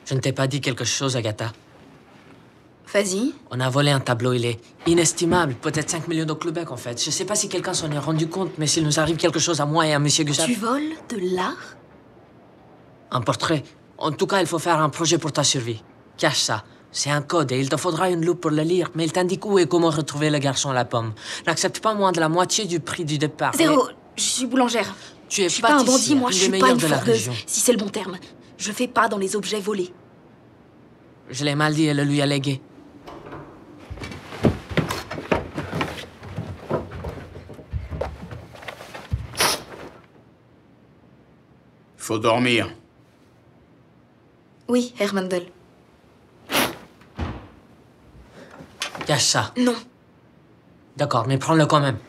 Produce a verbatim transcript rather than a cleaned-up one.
Je ne t'ai pas dit quelque chose, Agatha. Vas-y. On a volé un tableau, il est inestimable. Peut-être cinq millions de Québec, en fait. Je sais pas si quelqu'un s'en est rendu compte, mais s'il nous arrive quelque chose à moi et à Monsieur Gustave... Tu voles de l'art? Un portrait. En tout cas, il faut faire un projet pour ta survie. Cache ça. C'est un code et il te faudra une loupe pour le lire, mais il t'indique où et comment retrouver le garçon à la pomme. N'accepte pas moins de la moitié du prix du départ. Zéro. Et... Je suis boulangère. Tu es Je suis pas un bandit, moi. une Je des suis pas meilleures une de la fourgueuse, région. si c'est le bon terme. Je fais pas dans les objets volés. Je l'ai mal dit et le lui a légué. Faut dormir. Oui, Hermandel. Cache ça. Non. D'accord, mais prends-le quand même.